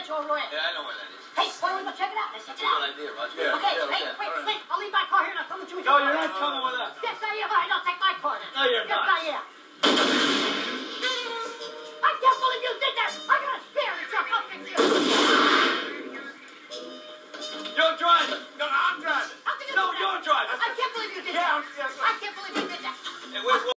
Shore Royal. Yeah, I know where that is. Hey, why don't we go check it out? Let's check it out. Good idea, Roger. Yeah. Okay, Yeah, wait. I'll leave my car here and I'll come with you. No, you're not coming with us. Yes, I am. All right, I'll take my car then. No, you're yes, not. I am. I can't believe you did that. I got a spare in the truck. I'll fix you. You're driving. No, I'm driving. How can you No, do that? you're driving. I can't believe you did that. I can't believe you did that. Hey, wait,